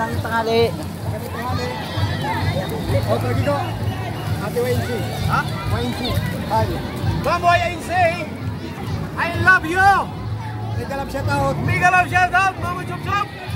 magandang tanghali. O, lagi ko. Ate Wainsi. Ha? Wainsi. Hi. Ma'am Wainsi, I love you. Mega love shout out. Mega love shout out, Mama Chop Chop.